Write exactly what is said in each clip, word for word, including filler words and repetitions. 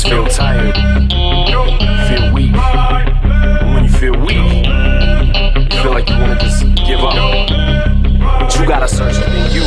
just feel tired, feel weak. And when you feel weak, you feel like you wanna just give up. But you gotta search within you,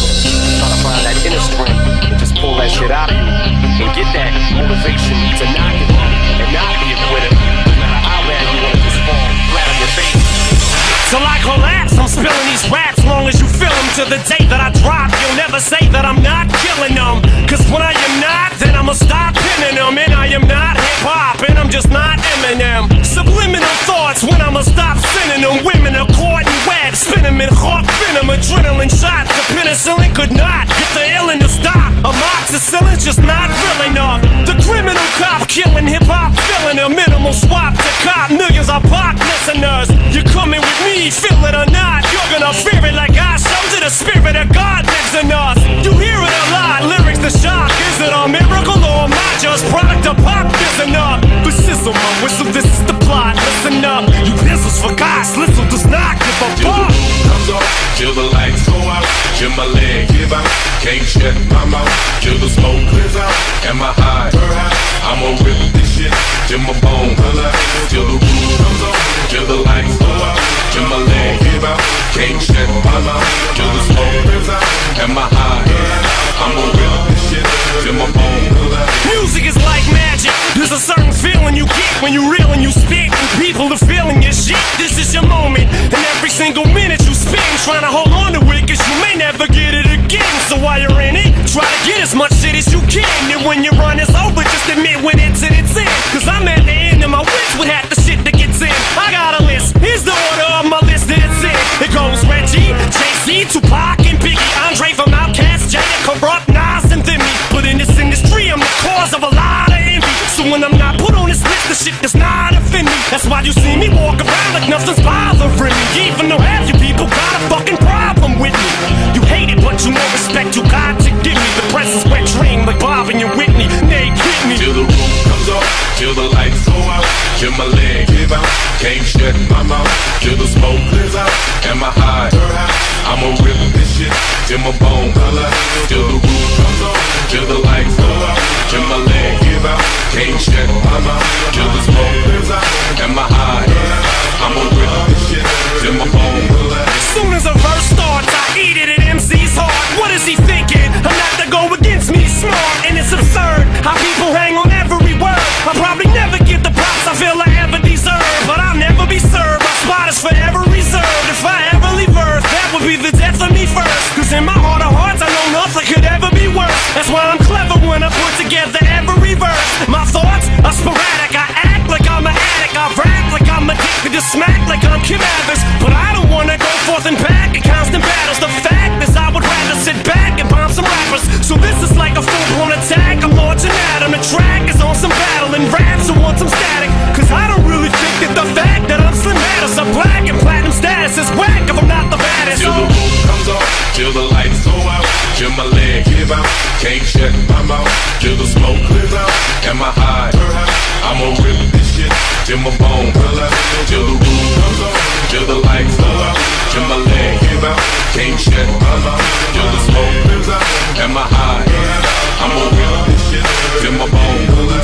try to find that inner strength and just pull that shit out of you and get that motivation to not give up and not be a quitter. No matter how bad you wanna just fall flat on your face. Till I collapse, I'm spilling these raps long as you feel them. To the day that I drop, you'll never say that I'm not killing them. Cause when I am not, then I'ma stop pinning them. And I am not hip-hop, and I'm just not Eminem. Subliminal thoughts when I'ma stop sending them. Women are caught in webs, spin them in hawk venom. Adrenaline shots, the penicillin could not get the illin' to stop. Amoxicillin's just not real enough. The criminal cop killing hip-hop, filling a minimal swap to cop millions of pop listeners. You're coming with me, feel it or not, you're gonna fear it like I showed you. The spirit of God lives in us. You hear it a lot, lyrics the shock. Is it a miracle or am I just product of pop? Listen up, the sizzle, my whistle, this is the plot. Listen up, you business for God, Slizzle does not give a fuck. Comes off, till the lights go out, till my leg give out, can't shut my mouth, till the smoke clears out. Am I high? I'ma rip this shit till my bone color, till the roof comes off, till the lights go out, till my leg give out, can't shut my mouth, till the smoke clears out. Am I high? I'ma rip this shit till my bone color. Music is like magic. There's a certain feeling you get when you reel and you spit, and people are feeling your shit. This is your moment, and every single minute you spend trying to hold on to it, cause you may never get it again. So while you're in it, try to get as much shit as you can. And when your run is over, just admit when it's in, it's in. Cause I'm at the end of my wish with half the shit that gets in. I got a list, here's the order of my list that it's in. It goes Reggie, Jay-Z, Tupac, and Biggie, Andre from Outkast, Jay, Corrupt, Nas, and Thimmy. But in this industry, I'm the cause of a lot of envy. So when I'm not put on this list, the shit does not offend me. That's why you see me walk around like nothing's bothering me. Even though half you people got a fucking problem with me. You hate it, but you know respect you got to give me. The press is wet dream like Bob and your Whitney. They hit me. Till the roof comes off, till the lights go out, till my leg give out, can't shut my mouth, till the smoke clears out. Am I high? I'ma rip this shit till my bone color, till the roof comes off, till the lights go out, till my leg give out, can't shut my mouth, till the smoke clears out. Am I high? I'ma rip this shit till my bone color. As soon as a verse starts, I eat it at M C's heart. What is he thinking? I'm not to go against me, smart, and it's absurd how people hang on every word. I'll probably never get the props I feel I ever deserve, but I'll never be served. My spot is forever reserved. If I ever leave Earth, that would be the death of me first. Cause in my heart of hearts, I know nothing could ever be worse. That's why I'm clever when I put together every verse. My thoughts are sporadic. I act like I'm an addict. I rap like I'm addicted to smack like I'm Kim Evans. But I don't wanna go forth and back in constant battles. The fact is I would rather sit back and bomb some rappers. So this is like a full-blown attack. I'm launching at 'em. The track is on some battle and raps who want some static. Cause I don't really think that the fact that I'm Slim matters. A black and platinum status is whack if I'm not the baddest. Till the roof comes off, till the lights go out, till my leg give out, can't shut my mouth, till the smoke clears out. Am I high? I'ma rip this shit till my bone color, till the roof comes off, till the lights go out, till my leg give out, can't shut my mouth, till the smoke clears out. Am I high? I'ma rip this shit till my bone color,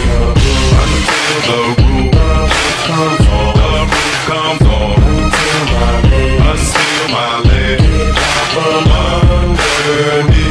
till the roof comes off, the roof comes off, until my leg from underneath.